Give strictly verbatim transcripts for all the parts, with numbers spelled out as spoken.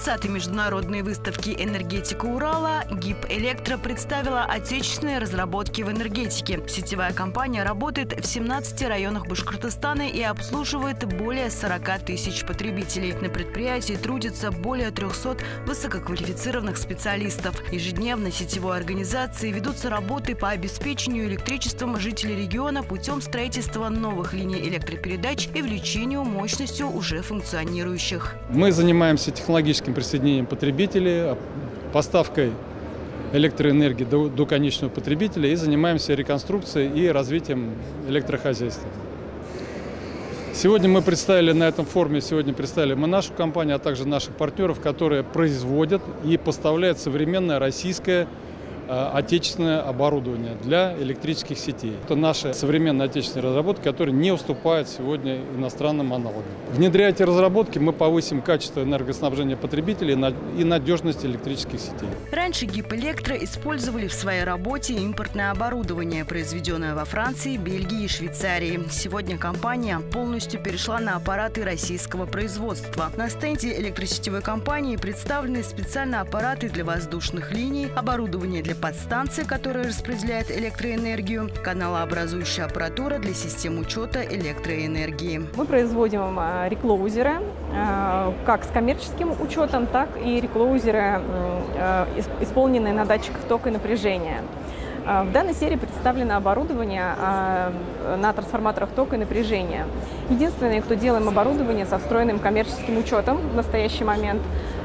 двадцатой международной выставки «Энергетика Урала» ГИП-Электро представила отечественные разработки в энергетике. Сетевая компания работает в семнадцати районах Башкортостана и обслуживает более сорока тысяч потребителей. На предприятии трудится более трёхсот высококвалифицированных специалистов. Ежедневно сетевой организации ведутся работы по обеспечению электричеством жителей региона путем строительства новых линий электропередач и увеличению мощностью уже функционирующих. Мы занимаемся технологическим присоединением потребителей, поставкой электроэнергии до, до конечного потребителя и занимаемся реконструкцией и развитием электрохозяйства. Сегодня мы представили на этом форуме, сегодня представили мы нашу компанию, а также наших партнеров, которые производят и поставляют современное российское отечественное оборудование для электрических сетей. Это наши современные отечественные разработки, которые не уступают сегодня иностранным аналогам. Внедряя эти разработки, мы повысим качество энергоснабжения потребителей и надежность электрических сетей. Раньше ГИП-Электро использовали в своей работе импортное оборудование, произведенное во Франции, Бельгии и Швейцарии. Сегодня компания полностью перешла на аппараты российского производства. На стенде электросетевой компании представлены специальные аппараты для воздушных линий, оборудование для подстанции, которая распределяет электроэнергию, каналообразующая аппаратура для систем учета электроэнергии. Мы производим реклоузеры как с коммерческим учетом, так и реклоузеры, исполненные на датчиках тока и напряжения. В данной серии представлено оборудование на трансформаторах тока и напряжения. Единственное, кто делаем оборудование со встроенным коммерческим учетом в настоящий момент.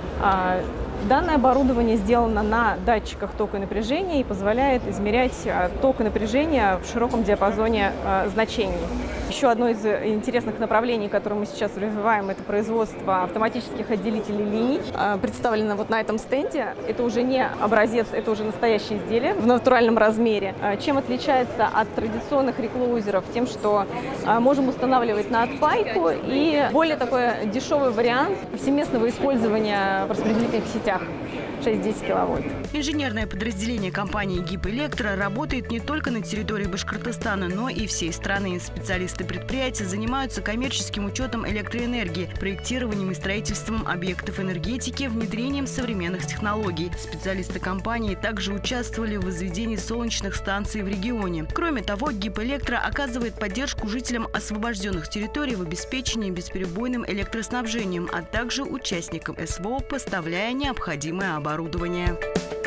Данное оборудование сделано на датчиках тока и напряжения и позволяет измерять ток и напряжение в широком диапазоне э, значений. Еще одно из интересных направлений, которое мы сейчас развиваем, это производство автоматических отделителей линий. Э, представлено вот на этом стенде. Это уже не образец, это уже настоящее изделие в натуральном размере. Э, чем отличается от традиционных реклоузеров? Тем, что э, можем устанавливать на отпайку и более такой дешевый вариант повсеместного использования в распределительных сетях. шесть-десять киловольт. Инженерное подразделение компании ГИП-Электро работает не только на территории Башкортостана, но и всей страны. Специалисты предприятия занимаются коммерческим учетом электроэнергии, проектированием и строительством объектов энергетики, внедрением современных технологий. Специалисты компании также участвовали в возведении солнечных станций в регионе. Кроме того, ГИП-Электро оказывает поддержку жителям освобожденных территорий в обеспечении бесперебойным электроснабжением, а также участникам СВО, поставляя необходимое оборудование.